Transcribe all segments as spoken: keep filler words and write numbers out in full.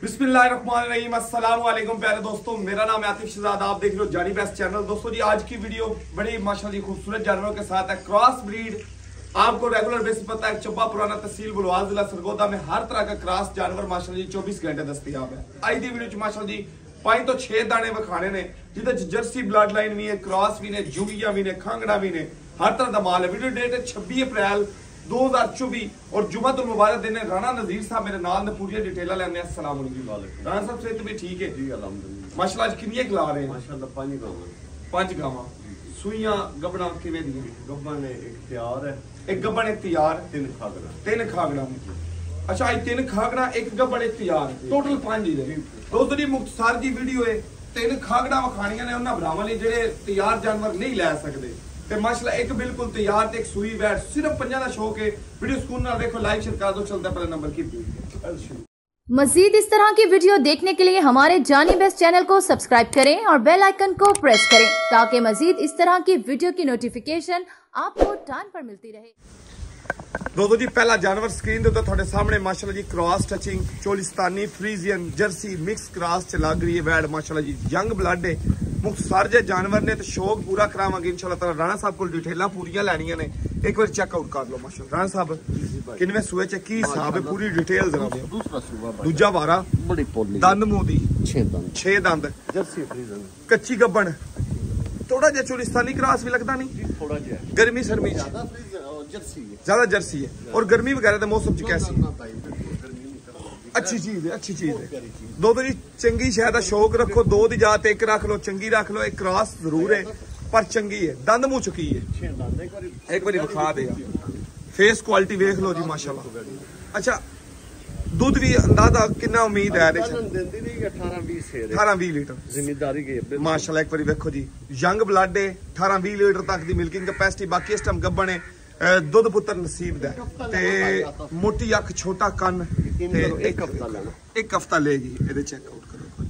बिस्मिल्लाहिर्रहमानिर्रहीम, अस्सलाम वालेकुम प्यारे दोस्तों, मेरा नाम है आतिफ शहजाद, आप देख रहे हो जानी बेस्ट चैनल। दोस्तों जी आज की वीडियो बड़ी माशाल्लाह खूबसूरत जानवरों के साथ है। क्रॉस ब्रीड आपको रेगुलर बेसिस पता है, चब्बा पुराना तहसील बुलवाल जिला सरगोदा में हर तरह का क्रॉस जानवर माशाल्लाह चौबीस घंटे दस्तयाब है। आज की वीडियो माशाल्लाह जी पांच तो छह दाने विखाने ने जिद जर्सी ब्लड लाइन भी है, क्रॉस भी ने, जुगिया भी ने, खांगड़ा भी ने, हर तरह का माल है। वीडियो डेट है छब्बी अप्रैल दो हजार चौबीस और जुम्मतुल मुबारक दिन है। राणा नजीर साहब मेरे नाल ने पूरी डिटेल लेने। अस्सलाम वालेकुम राणा साहब, सेहत भी ठीक है जी? अल्हम्दुलिल्लाह। माशाल्लाह आज कितनी खिला रहे हैं? माशाल्लाह पांच गावां पांच गावां सुइयां गबड़ा किवें दी? गब्बन ने एक तैयार है, एक गबड़ एक तैयार, तीन खागड़ा तीन खागड़ा। अच्छा आज तीन खागड़ा एक गबड़ एक तैयार, टोटल पांच ही है। दोस्तों जी मुख्तसार जी वीडियो है, तीन खागड़ा वखाणियां ने उन्हां भरावां लई जेहड़े तैयार जानवर नहीं लै सकदे ते माशाल्लाह एक बिल्कुल तैयार ते एक सुई बैठ सिर्फ पंजा दा शौक है। वीडियो स्कूल ना देखो, लाइक शेयर कर दो। चलता पहले नंबर की। मजीद इस तरह की वीडियो देखने के लिए हमारे जानी बेस्ट चैनल को सब्सक्राइब करें और बेल आइकन को प्रेस करें ताकि मजीद इस तरह की वीडियो की नोटिफिकेशन आपको टाइम पर मिलती रहे। दोस्तों जी पहला जानवर स्क्रीन दे उत्ते सामने माशाल्लाह जी cross touching Cholistani Friesian Jersey mix cross च लग रही है। वैड माशाल्लाह जी यंग ब्लड है। मुख्तसार जे जानवर ने तो शौक पूरा करावांगे इंशाल्लाह ताला। राणा साहब को डिटेलां पूरियां लैनियां ने, एक बार चेकआउट कर लो। माशाल्लाह राणा साहब किनवे सूए च की हिसाब है, पूरी डिटेल जरा दियो। दूसरा सूबा दूजा वारा बड़ी पोली दंद मुंह दी छह दंद छह दंद जर्सी फ्रीजन कच्ची गब्बन थोड़ा जिहा चोलिस्तानी क्रॉस भी लगता नहीं, थोड़ा जिहा गर्मी सर्मी ज्यादा फ्रीजन और जर्सी है, ज्यादा जर्सी है। और गर्मी वगैरह के मौसम च कैसी अच्छी चीज है, अच्छी चीज है। दो तो जी चंगी शायद शौक रखो, दो दी जात एक रख लो, चंगी रख लो। एक क्रॉस जरूर है पर चंगी है, दंद मुंह चुकी है। एक बार विखा दे, फेस क्वालिटी वेख लो जी माशाल्लाह। अच्छा दूध भी अंदाजा कितना उम्मीद है? अठारह बीस लीटर जिम्मेदारी की माशाल्लाह। एक बार वेखो जी यंग ब्लड है, अठारह बीस लीटर तक की मिल्किंग कैपेसिटी। बाकी इस टाइम गब्बन है, दुध पुत्र नसीब दा ते मोटी अख छोटा कन एक हफ्ता लेना, एक हफ्ता लेगी। ये चेकआउट करो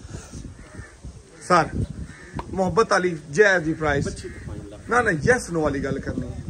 सर। मोहब्बत वाली जय जी प्राइस ना ना यस नो वाली गल करनी है,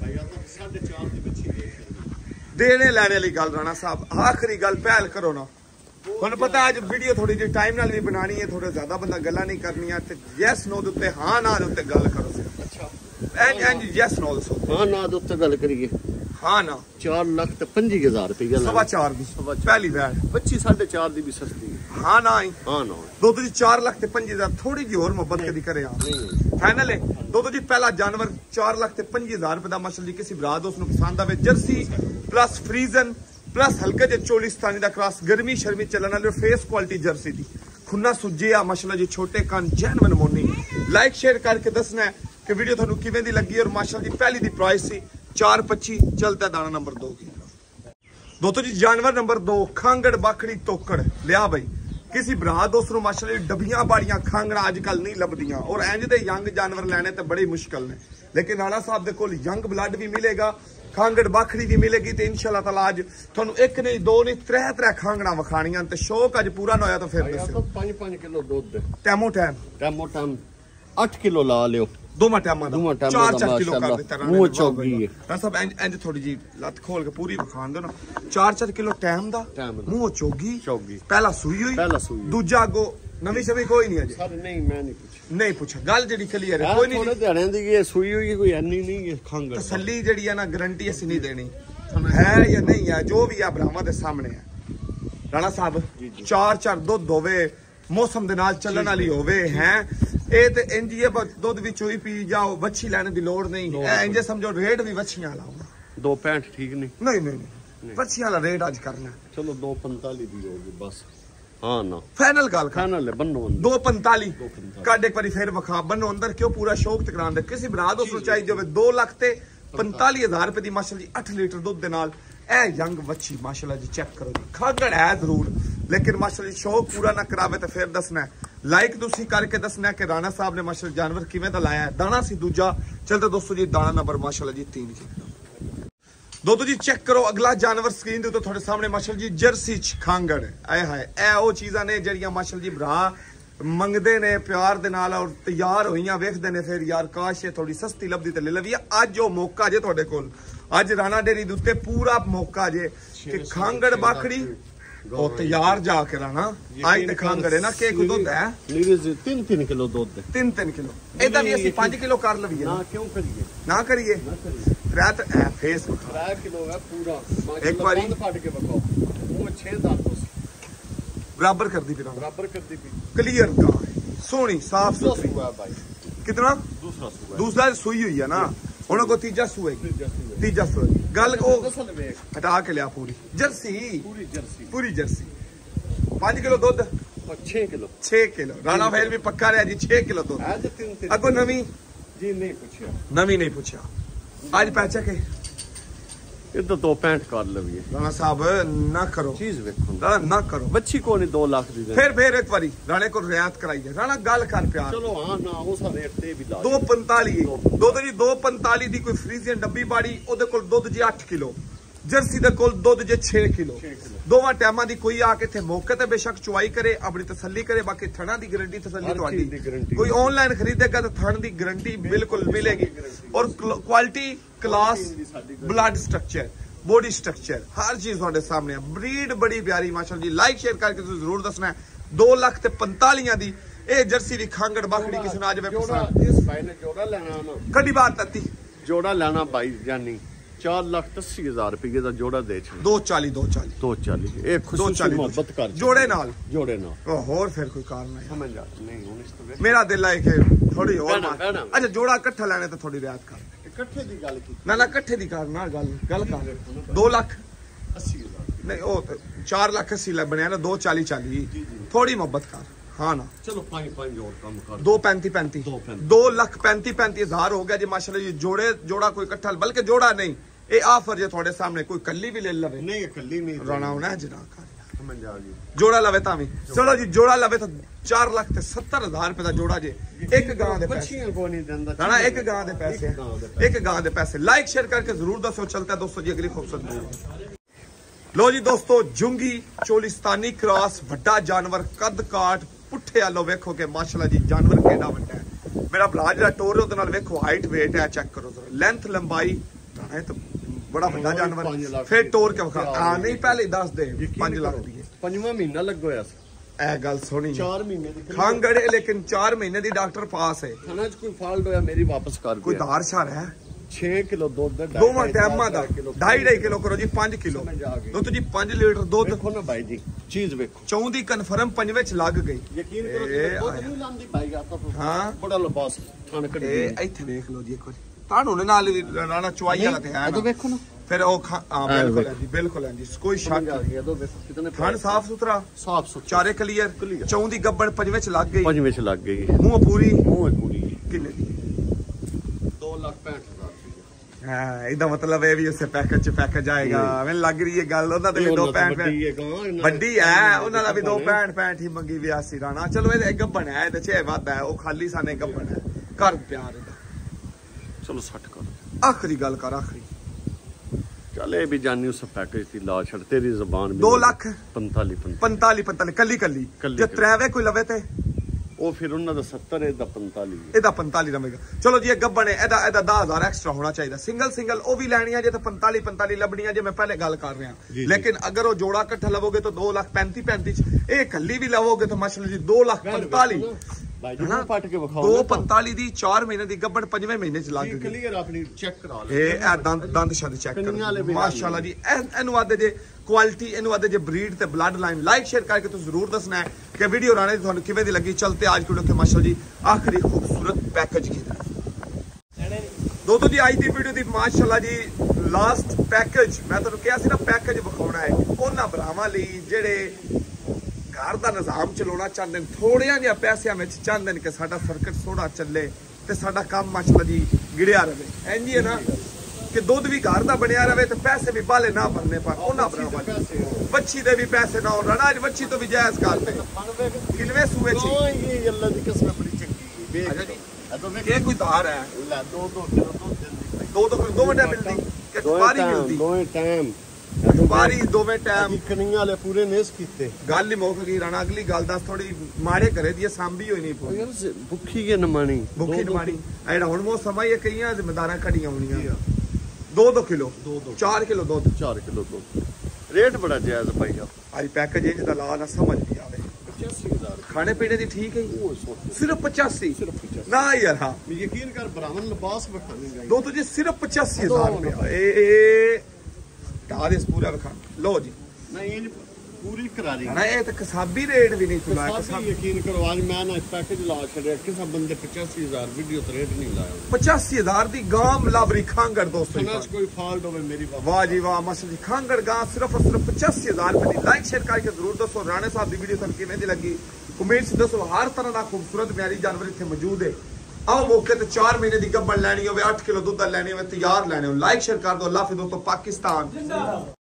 देने लैने वाली गल। राणा साहब आखिरी गल पहल करो ना। तुहानू पता अज वीडियो थोड़ी जी टाइम नाल भी बनानी है, थोड़ा ज्यादा बंदा गल्लां नहीं करनियां ते यस नो दे उत्ते हां ना दे उत्ते गल करो। अच्छा एंज एंज यस नो दसो। हां ना दे उत्ते गल करिए। हां ना चार लाख ते पंजी हजार रुपया सवा चार दी पहली वैड बच्ची साढ़े चार दी भी सस्ती है। हां ना आई हां ना दो तो जी चार लाख ते पंजी हजार थोड़ी जी और मोहब्बत कदी करे आप फाइनल है। दो तो जी पहला जानवर चार लाख ते पंजी हजार रुपए दा माशाल्लाह किसी बरात दोस्त नु पसंद आवे। जर्सी प्लस फ्रीजन प्लस हल्के जे चोलिस्तानी दा क्रॉस, गर्मी शर्मी चलन वाले, फेस क्वालिटी जर्सी दी, खुन्ना सुजे आ माशाल्लाह जी, छोटे कान जैनवन मोनी। लाइक शेयर करके दसना है कि वीडियो थानू किवें दी लगी। और माशाल्लाह जी पहली दी प्राइस सी चार पच्ची। चलता दाना नंबर दो की दो तो जी जानवर नंबर दो खांगड़ बाखड़ी तोकड़ लिया भाई। किसी भरा दोस्त नु माशाल्लाह डबियां बाड़ियां खांगड़ा अजकल नहीं लभदियां और इंज दे यंग जानवर लेने ते बड़ी मुश्किल ने। लेकिन राणा साहब दे कोल यंग ब्लड भी मिलेगा, खांगड़ बाखड़ी भी मिलेगी ते इंशाल्लाह ताला अज तुहानू एक नहीं दो नहीं त्रै त्रै खांगड़ा वखाणियां ते शौक अज पूरा ना होया तो फिर दस्सो। पांच पांच किलो दूध टैमो टैम टैमो टैम आठ किलो ला लियो, दोवां टाइमां दा चार चार किलो कर दिता मुंह चौगी है। राणा साहब इंज इंज थोड़ी जी लत खोल के पूरी वखाण दो ना। चार चार किलो टाइम दा मुंह चौगी चौगी पहला सुई हुई, पहला सुई दूजा गो नवी शवी कोई नहीं अजे सर नहीं मैं नहीं पूछा नहीं पूछा गल जेडी क्लियर है कोई नहीं। थोड़े ध्यान दी ये सुई हुई कोई अन्नी नहीं है खंग तसल्ली जेडी है ना गारंटी असि नहीं देनी है या नहीं है, जो भी है ब्राह्मण दे सामने है। राणा साहब चार चार दुध होवे, मौसम दे नाल चलन वाली होवे हैं, ए ते इंज ही दुध भी चोई पी जाओ, वच्छी लेने दी लोड़ नहीं है। इंज समझो रेट भी वच्छियां लाओ दो पैंठ ठीक नहीं नहीं नहीं नहीं वच्छियां वाला रेट आज करना चलो दो पैंतालीस दी होगी बस। हाँ ना फाइनल गल फाइनल है बनो दो पैंताली काट एक बारी फिर वखा बनो अंदर क्यों पूरा शौक तकरान दे। किसी बरा दोस्तों चाहिए होवे दो लाख ते पैंताली हजार रुपए दी माशाल्लाह जी अठ लीटर दुध दे नाल ए यंग वच्छी माशाल्लाह जी चेक करो जी। खागड़ है जरूर लेकिन माशाल्लाह जी शौक पूरा ना करावे तो फिर दसना है। लाइक तुसी करके दसना है कि राणा साहब ने माशाल्लाह जानवर किवें दा लाया है। दाना सी दूजा चलते दोस्तों जी दाना नंबर माशाल्लाह जी तीन की दो तो जी चेक करो अगला जानवर स्क्रीन दे तो थोड़े सामने माशाल्लाह जी जर्सी खांगड़ आए हाय ए ओ चीज़ां ने जड़ियां माशाल्लाह जी भरा मंगदे ने प्यार दे नाल और तैयार होइयां वेखदे ने फिर यार काश ये थोड़ी सस्ती लभदी ते ले लवी। अज ओ मौका जे तुहाडे कोल, अज राणा डेरी दे उत्ते पूरा मौका जे कि खांगड़ बाखड़ी ਉਹ ਤਿਆਰ ਜਾ ਕੇ ਰਾਣਾ ਅੱਜ ਤੇ ਖਾਂਗੜੇ ਨਾ ਕੇ ਕੋ ਦੁੱਧ ਹੈ ਨੀਰੇ ਜੀ तीन तीन किलो ਦੁੱਧ तीन तीन किलो ਇਹਦਾ ਵੀ ਅਸੀਂ पाँच किलो ਕਰ ਲਵੀਏ ਨਾ ਕਿਉਂ ਕਰੀਏ ਨਾ ਕਰੀਏ ਰਾਤ ਐ ਫੇਸ तीन किलो है पूरा ਇੱਕ ਵਾਰੀ ਫੜ ਕੇ ਬਕਾਓ ਉਹ छह दांत बराबर कर दी फिर बराबर कर दी क्लियर का सोनी साफ सुथरी भाई कितना दूसरा सुआ दूसरा सुई हुई है ना उन्होंने को तीजा सुए तीजा सुए गल को हटा के लिया पूरी जर्सी पूरी जर्सी पूरी जर्सी पाँच किलो दूध और छह किलो छह किलो राणा भाई भी पक्का रहा जी छह किलो दूध अगो नवी जी नहीं पूछा नवी नहीं पूछा आज पैचा के इधर दो पैंठ कर लविए राणा साहब ना करो चीज देखो राणा ना करो बच्ची को नहीं दो लाख दी फिर फिर एक बारी राणे को रियायत कराइए राणा गल कर प्यार चलो हाँ ना वो सा रेट ते भी ला दो पंताली दो जी दो पंताली दी कोई फ्रीजियन डब्बी बाड़ी ओदे कोल दुध जी अठ किलो जर्सी दे कोल दुध जे छह किलो दोवां टाइमां दी कोई आके थे मौके ते बेशक चुवाई करे अपनी तसल्ली करे बाकी थणा दी गारंटी तसल्ली तुहाडी कोई ऑनलाइन खरीदेगा तो थण दी गारंटी बिल्कुल मिलेगी और quality class blood structure body structure हर चीज तुहाडे सामने है ब्रीड बड़ी प्यारी माशाअल्लाह जी लाइक शेयर करके तुसीं जरूर दसना है दो लाख ते पैंतालीस दी ए जर्सी दी खांगड़ बाखड़ी किसी ने आज वे पसंद इस भाई ने जोड़ा लेना ना कड़ी बात तत्ती जोड़ा लेना भाई जानी चार लाख दस हजार रुपये का जोड़ा दे दो चाली दो चाली दो चाली एक दो चाली मोहब्बत कर जोड़े नाल जोड़े नाल होर फिर कोई कारण नहीं समझ आ नहीं हुन इस तो मेरा दिल है कि थोड़ी और बहना, बहना। अच्छा जोड़ा इकट्ठा लेने तो थोड़ी रियायत कर इकट्ठे दी गल की ना ना इकट्ठे दी कर ना गल गल कर दो लाख अस्सी हजार नहीं ओ चार लाख अस्सी लाख बनया ना दो चाली चाली थोड़ी मोहब्बत कर हाँ ना चलो पांच पांच और कम कर दो पैंती पैंती दो पैंती। दो लाख पैंती पैंती हजार हो गया जी माशाल्लाह जी जोड़े जोड़ा कोई इकट्ठा बल्कि जोड़ा नहीं ये ऑफर जो थोड़े सामने कोई कल्ली भी ले लवे नहीं कल्ली नहीं राणा होना है जना कर समझ आ गई जोड़ा लवे तावी चलो जी जोड़ा लवे तो चार लाख ते सत्तर हजार रुपए का जोड़ा जे एक गां दे पैसे बच्चियां को नहीं देंदा राणा एक गां दे पैसे एक गां दे पैसे लाइक शेयर करके जरूर दसो चलता है दोस्तों जी अगली खूबसूरत लो जी दोस्तों जुंगी चोलिस्तानी क्रॉस वड्डा जानवर कद काट पुट्ठे आलो वेखो के माशाल्लाह जी जानवर केड़ा वड्डा है मेरा भरा जेड़ा टोर ओदे नाल वेखो हाइट वेट है चेक करो जरा लेंथ लंबाई राणा तो बड़ा वड्डा जानवर फिर टोर के वखा आ नहीं पहले दस दे पांच लाख दी पंजवां महीना लग गया ए गल सोनी चार महीने दी खांगड़े लेकिन चार महीने दी डॉक्टर पास है थाना च कोई फॉल्ट होया मेरी वापस कर कोई धार शार है छह किलो दूध दोवां टाइमां दा ढाई ढाई किलो करो जी पांच किलो दुध जी पांच लीटर दूध देखो ना भाई जी चीज देखो चौंदी कन्फर्म पंजवे च लग गई यकीन करो दूध नहीं लांदी भाई आता तो हां बड़ा लबास थान कड़ी ए इथे देख लो जी एक बार तानू ने नाल राणा चुवाई वाला ते है तो देखो ना फिर ओ हां बिल्कुल है जी बिल्कुल है जी कोई शक नहीं तो देखो कितने थान साफ सुथरा साफ सुथरा चारे क्लियर चौंदी गब्बड़ पंजवे च लग गई पंजवे च लग गई मुंह पूरी मुंह पूरी किन्ने दी दो लाख पैंठ हजार हाँ इदा मतलब है भी उससे पैकेज च पैकेज आएगा मैंने लग रही है गल ओदा ते भी दो पैंठ बड्डी है ओना दा भी दो पैंठ पैंठ ही मंगी बयासी राणा चलो ए गब्बन है ते छे वादा है ओ खाली साने गब्बन है कर प्यार दा चलो सठ कर आखिरी गल कर आखिरी चले भी जानी उस पैकेज की ला छड़ तेरी जुबान दो लाख पैंताली पैंताली पैंताली कली कली जे त्रैवे कोई लवे ते ਉਹ ਫਿਰ ਉਹਨਾਂ ਦਾ ਸੱਤਰ ਇਹਦਾ ਪੰਤਾਲੀ ਇਹਦਾ ਪੰਤਾਲੀ ਰਵੇਗਾ ਚਲੋ ਜੀ ਇਹ ਗੱਬਣ ਹੈ ਇਹਦਾ ਇਹਦਾ दस हज़ार ਐਕਸਟਰਾ ਹੋਣਾ ਚਾਹੀਦਾ ਸਿੰਗਲ ਸਿੰਗਲ ਉਹ ਵੀ ਲੈਣੀਆਂ ਜੇ ਤਾਂ ਪੰਤਾਲੀ ਪੰਤਾਲੀ ਲੱਭਣੀਆਂ ਜੇ ਮੈਂ ਪਹਿਲੇ ਗੱਲ ਕਰ ਰਿਹਾ ਲੇਕਿਨ ਅਗਰ ਉਹ ਜੋੜਾ ਇਕੱਠਾ ਲਵੋਗੇ ਤਾਂ दो लाख पैंतीस पैंतीस ਚ ਇਹ ਕੱਲੀ ਵੀ ਲਵੋਗੇ ਤਾਂ ਮਾਸ਼ਾਅੱਲਾ ਜੀ दो लाख पैंतालीस ਭਾਈ ਜੀ ਨੂੰ ਪਟ ਕੇ ਵਿਖਾਓ दो पैंतालीस ਦੀ ਚਾਰ ਮਹੀਨੇ ਦੀ ਗੱਬਣ ਪੰਜਵੇਂ ਮਹੀਨੇ ਚ ਲੱਗ ਗਈ ਕਲੀਅਰ ਆਪਣੀ ਚੈੱਕ ਕਰਾ ਲਓ ਇਹ ਇਹ ਦੰਦ ਦੰਦ ਸ਼ੰਦ ਚੈੱਕ ਕਰੋ ਮਾਸ਼ਾਅੱਲਾ ਜੀ ਇਹਨੂੰ ਆਦੇ ਜੇ क्वालिटी इनू आदे जे ब्रीड ते ब्लड लाइन लाइक शेयर करके तो जरूर दसना है कि वीडियो राणे दी तुहानू किवें दी लगी चलते आज वीडियो के माशाअल्लाह जी आखिरी खूबसूरत पैकेज की दोस्तों जी आज दी वीडियो दी माशाअल्लाह जी लास्ट पैकेज मैं तुहानू कहा सी ना पैकेज विखाउणा है उन्हां भरावां लई जेड़े घर दा निजाम चलाउणा चाहंदे ने थोड़ियां जिहा पैसिਆਂ ਵਿੱਚ ਚਾਹੁੰਦੇ ਨੇ कि साडा सर्किट थोड़ा ਚੱਲੇ ਤੇ ਸਾਡਾ ਕੰਮ माशाअल्लाह जी ਗਿੜਿਆ रहे इंज ही है ना कि दुध भी घर का बनया रहे तो पैसे भी बाले ना बनने पर बच्ची दे भी पैसे ना हो अनाज बच्ची तो भी जायज कर दे किनवे सूए ये अल्लाह दी कसम बड़ी चंगी ये कोई धार है दो दो किलो दूध देंदी दो दो दो मिनट मिलती कि बारी मिलती दो टाइम बारी दोवें टाइम कनिया वाले पूरे नेस कीते गल ही मुक गई राणा अगली गल दस थोड़ी माड़े करे दी सांभी होई नहीं यार भुखी के नमानी भुखी नमानी एड़ा हुन मौसम आई कईयां जिम्मेदारां खड़ियां होणियां दो दो किलो दो दो चार किलो दूध चार किलो दूध रेट बड़ा जायज भाई आज पैकेज इंज दा ला ना समझ नहीं आवे। पचासी हजार खाने पीने दी ठीक है वो सोच सिर्फ पचासी सिर्फ पचासी ना यार। हाँ यकीन कर ब्राह्मण लिबास बखाने गए दो तुझे सिर्फ पचासी हजार रुपया ए ढा दे पूरा बखा लो जी। नहीं पूरी करा दी ना ये तो कसाबी रेट भी नहीं सुना कसाबी यकीन करो आज मैं ना पैकेज ला छड़े किसी बंदे पचासी हजार वीडियो तो रेट नहीं लाया पचासी हजार दी गांव लाबरी खांगड़ दोस्तों सुना कोई फॉल्ट होवे मेरी बात वाह जी वाह मसल जी खांगड़ गांव सिर्फ और सिर्फ पचासी हजार रुपए दी। लाइक शेयर करके जरूर दोस्तों राणे साहब दी वीडियो तक किवें दी लगी कमेंट से दोस्तों। हर तरह का खूबसूरत प्यारी जानवर इत्थे मौजूद है। आओ मौके ते चार महीने दी गब्बड़ लैनी होवे आठ किलो दूध लैनी होवे तैयार लैने हो। लाइक शेयर कर दो। अल्लाह हाफिज़ दोस्तों। पाकिस्तान